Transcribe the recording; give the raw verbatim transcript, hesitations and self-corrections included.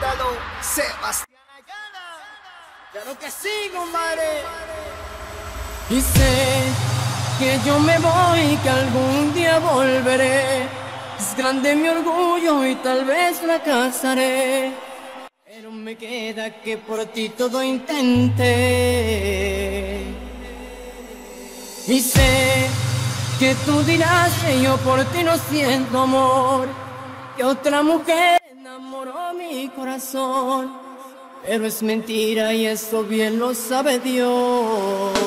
Dígalo, Sebastián Ayala. Claro que sí, compadre. Y sé que yo me voy, que algún día volveré. Es grande mi orgullo y tal vez fracasaré, pero me queda que por ti todo intenté. Y sé que tú dirás que yo por ti no siento amor, que otra mujer enamoró mi corazón, pero es mentira y eso bien lo sabe Dios.